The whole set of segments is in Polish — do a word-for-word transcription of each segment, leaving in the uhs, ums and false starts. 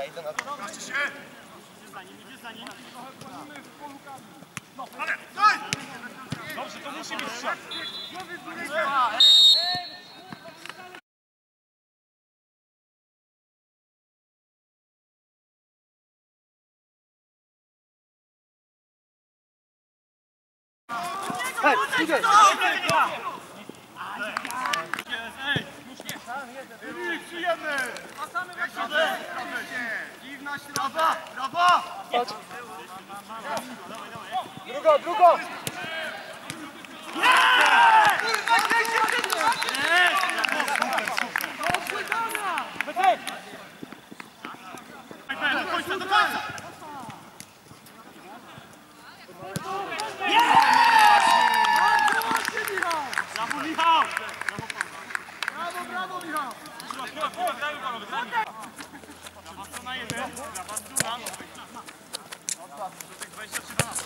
idę na to. Dobrze, to musi być strzał. Hej, idę! Przyjemy! Dziwna środa! Brawo! Chodź! Drugo, drugo! Do końca, do końca! Brawo, Michał! Brawo, brawo, Michał! Brawa strona jeden, brawa strona. dwadzieścia trzy do nas.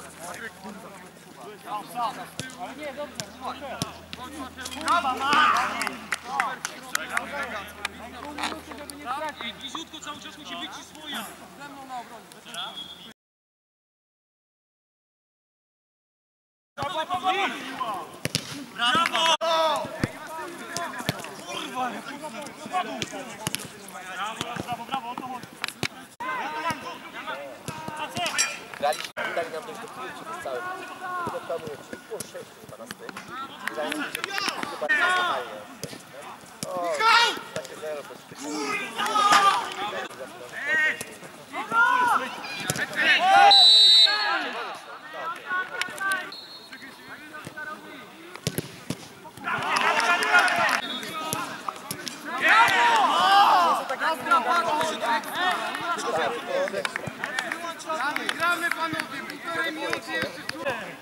Ale nie, dobrze, dobrze. Brawa, ma! Żeby nie stracić. Bliziutko cały czas musi być i swoja. Ze mną na obronie. Brawo! Kurwa! Brawo, brawo, brawo, to chodź. Graliśmy, dali nam dość do piłki przez cały. Tylko planuje, czyli po sześć chyba na styk. Wydaje mi się, że chyba nie fajnie. O, takie zero bez Gramy, gramy panowie, półtorej minuty jeszcze tu.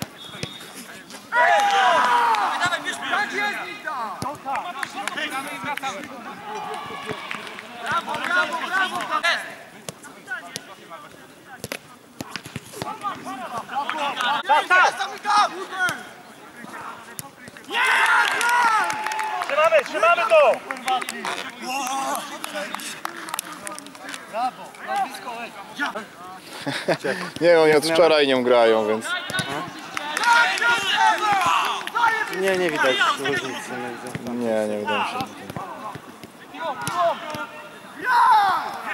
Tak jest, Nita! Gramy i wracamy. Brawo, brawo, brawo! Tak, tak! Zamykam! Trzymamy, trzymamy to! Brawo, nazwisko Nie, oni od wczoraj nie grają, więc... Nie, nie widać różnicy między... Nie, nie wydaje mi się. Piło, piło!